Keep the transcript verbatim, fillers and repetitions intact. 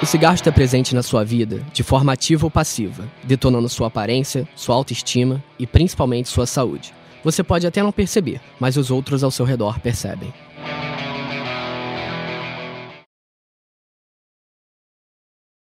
O cigarro está presente na sua vida de forma ativa ou passiva, detonando sua aparência, sua autoestima e principalmente sua saúde. Você pode até não perceber, mas os outros ao seu redor percebem.